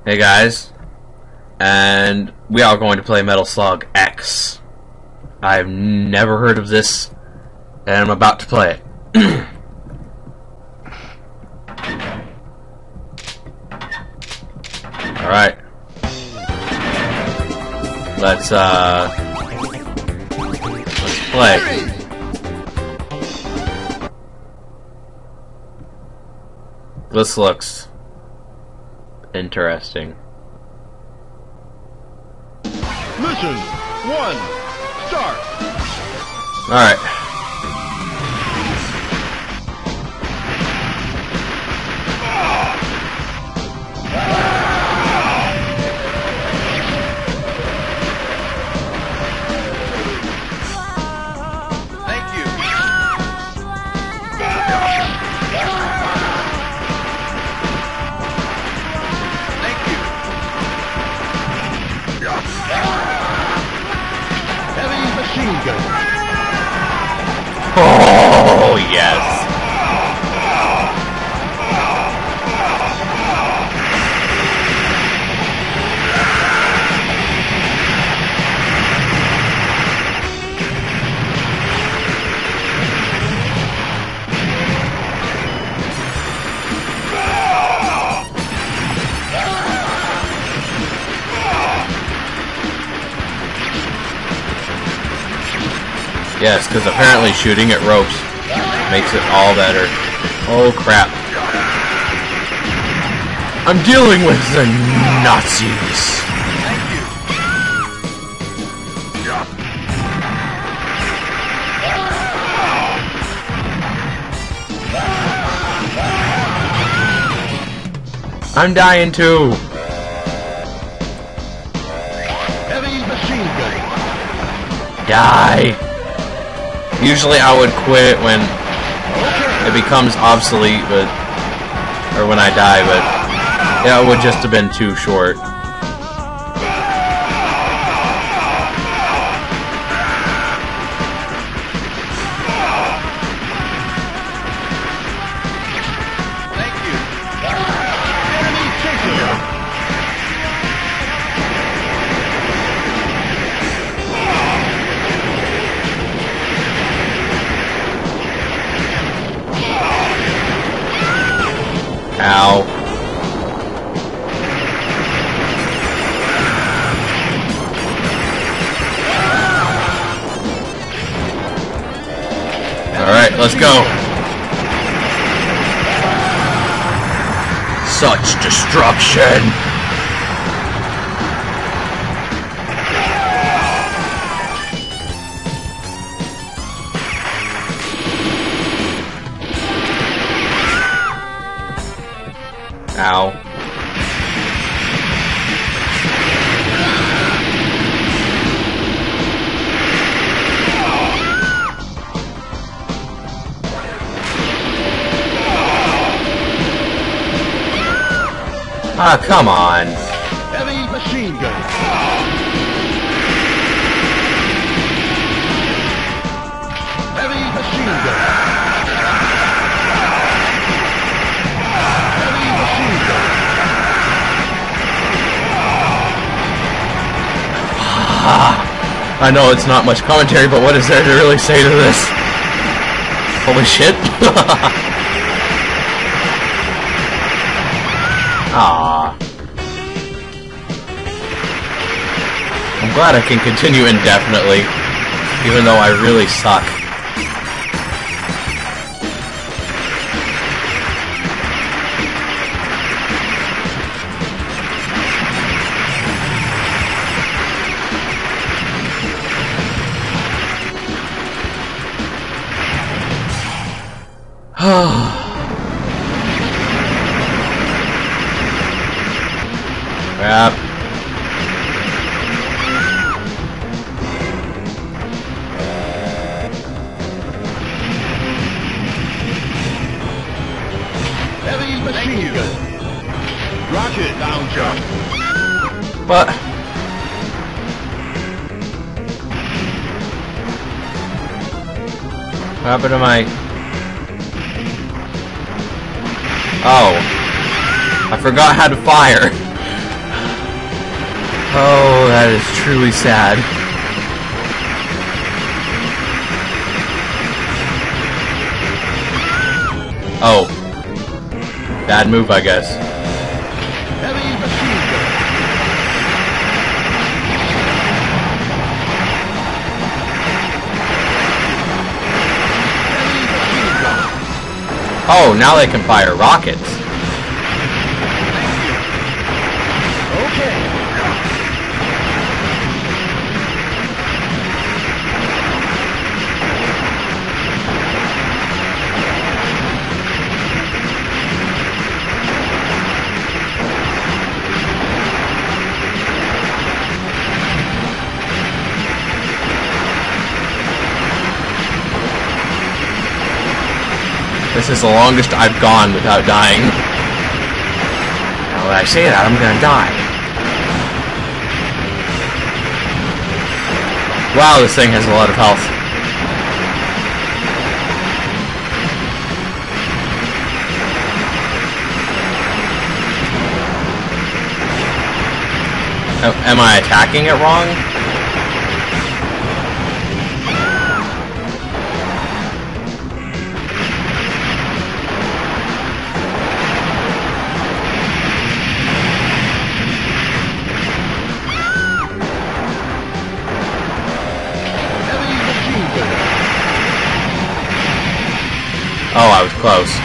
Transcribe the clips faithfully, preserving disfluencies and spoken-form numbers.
Hey guys, and we are going to play Metal Slug X. I've never heard of this, and I'm about to play it. Alright. Let's, uh... Let's play. This looks interesting. Mission one, start. All right. Thank you. Thank you. Heavy machine gun. Oh yes. Yes, because apparently shooting at ropes makes it all better. Oh crap. I'm dealing with the Nazis. I'm dying too. Heavy machine gun. Die. Usually I would quit when it becomes obsolete, but or when I die, but yeah, it would just have been too short. Thank you. Enemy chasing you. Ow. Alright, let's go. Such destruction. Ow. Ah, come on. Heavy machine gun. Heavy machine gun. Heavy machine gun. Ah, I know it's not much commentary, but what is there to really say to this? Holy shit. Ah. I'm glad I can continue indefinitely, even though I really suck. Crap. Heavy machine gun. Rocket down jump. What? What happened to my... Oh. I forgot how to fire. Oh, that is truly sad. Oh. Bad move, I guess. Heavy machine gun. Heavy machine gun. Oh, now they can fire rockets. Okay. This is the longest I've gone without dying. Now when I say that, I'm gonna die. Wow, this thing has a lot of health. Oh, am I attacking it wrong? Oh, I was close.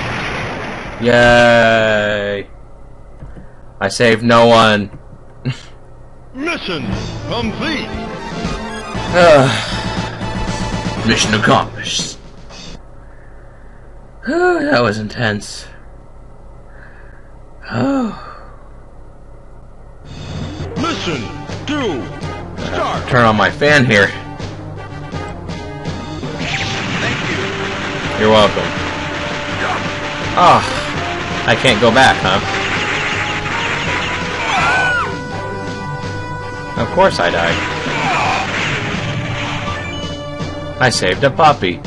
Yay! I saved no one. Mission complete. Mission accomplished. That was intense. Oh. Mission two. Start. Turn on my fan here. You're welcome. Oh, I can't go back, huh? Of course I died. I saved a puppy.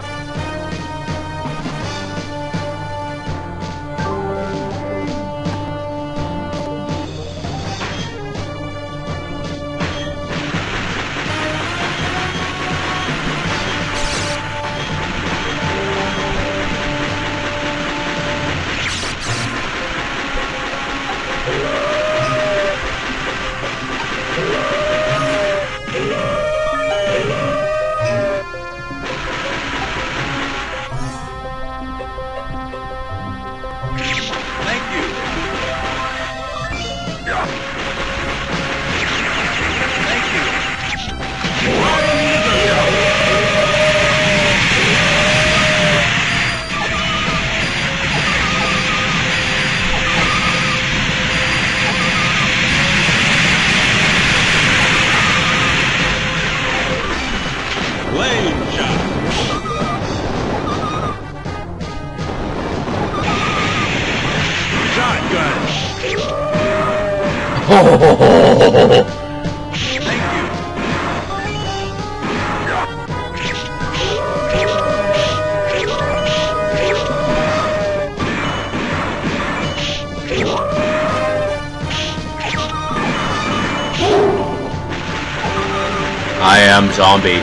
I am zombie.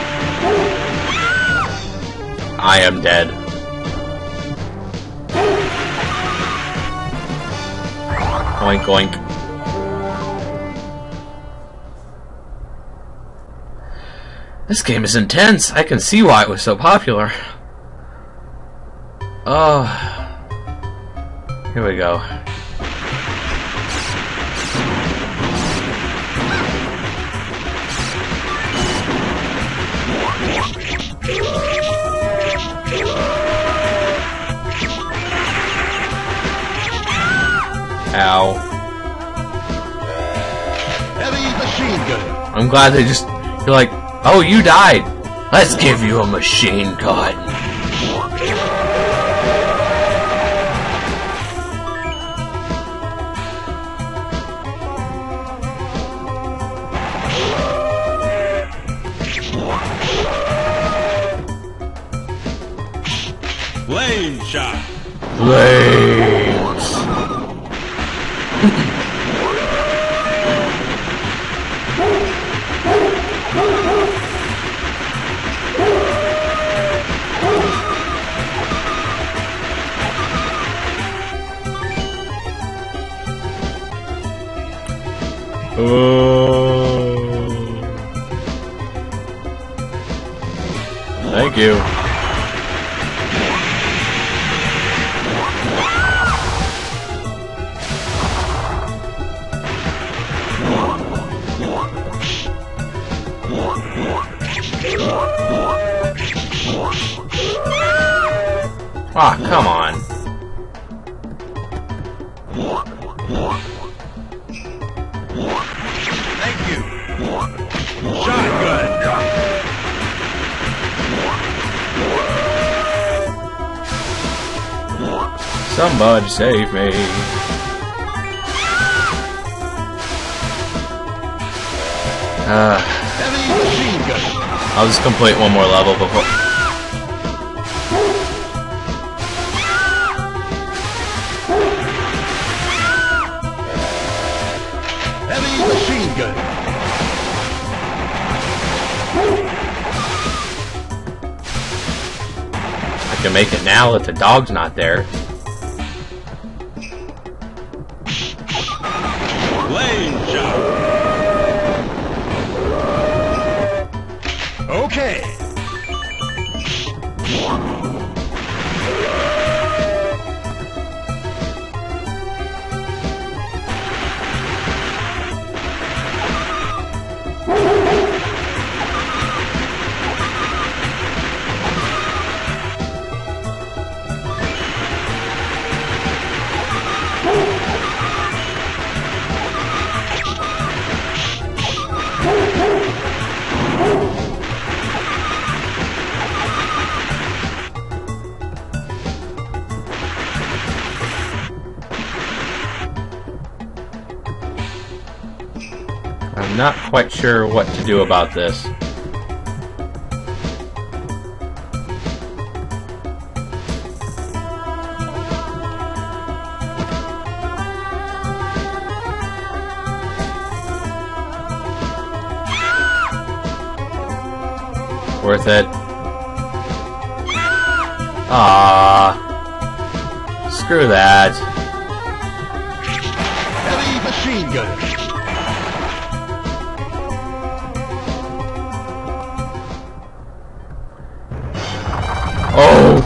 I am dead. Oink oink. This game is intense. I can see why it was so popular. Oh. Here we go. Ow. Heavy machine gun. I'm glad they just, you're like, oh, you died. Let's give you a machine gun. Flame shot. Flames. Oh. Thank you. Ah, oh, come on. Thank you. Shotgun. Somebody save me. Uh, Heavy machine gun. I'll just complete one more level before. Heavy machine gun. I can make it now if the dog's not there. Lane shot. Okay. I'm not quite sure what to do about this. Worth it. Ah, screw that. Heavy machine gun. Oh!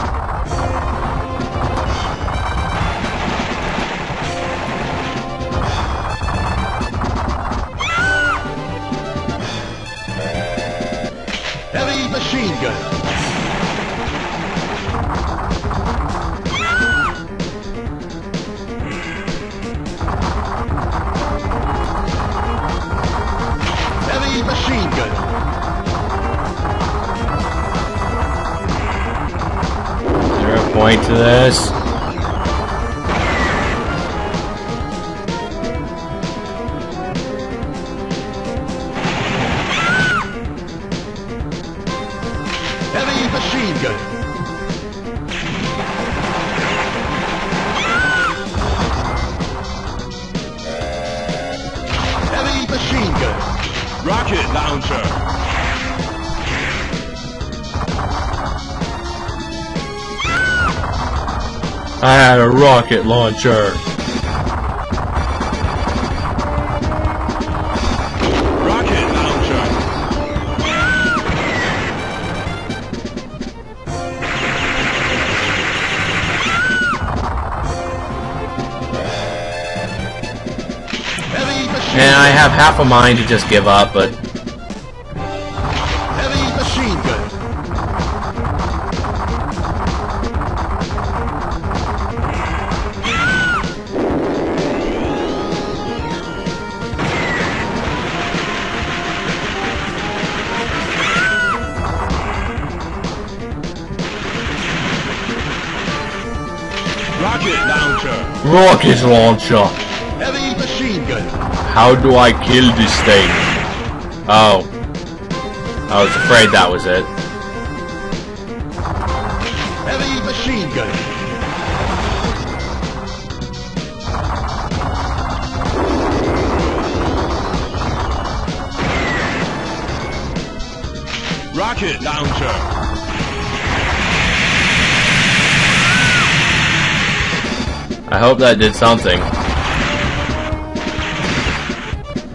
Heavy machine gun. Heavy machine gun. Point to this. Heavy machine gun. Heavy machine gun. Rocket launcher. I had a rocket launcher. Rocket launcher. Heavy machine And I have half a mind to just give up, but Heavy machine gun. Rocket launcher. rocket launcher. Heavy machine gun. How do I kill this thing? Oh. I was afraid that was it. Heavy machine gun. Rocket launcher. I hope that did something.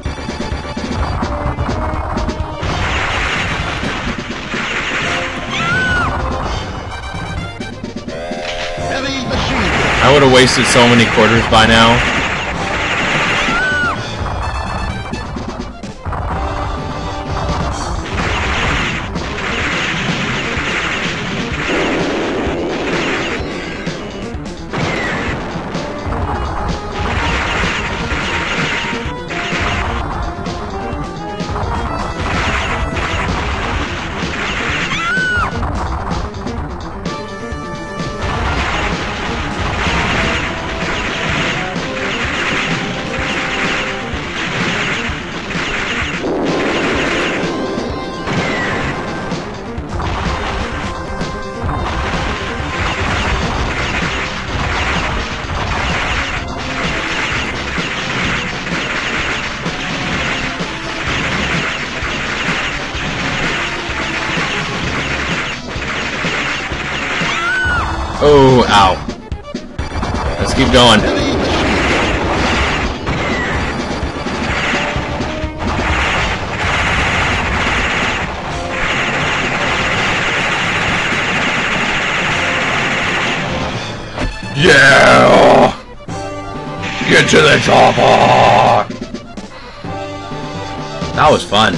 wasted so many quarters by now. Oh, ow. Let's keep going. Yeah! Get to the chopper! That was fun.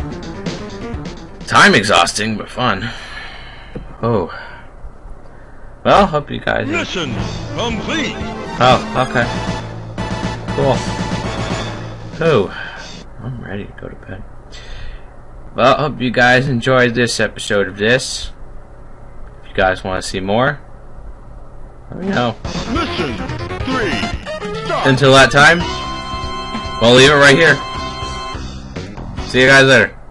Time exhausting, but fun. Oh. Well, hope you guys... Mission complete! Oh, okay. Cool. Oh, I'm ready to go to bed. Well, hope you guys enjoyed this episode of this. If you guys want to see more, let me know. Mission three, start! Until that time, we'll leave it right here. See you guys later.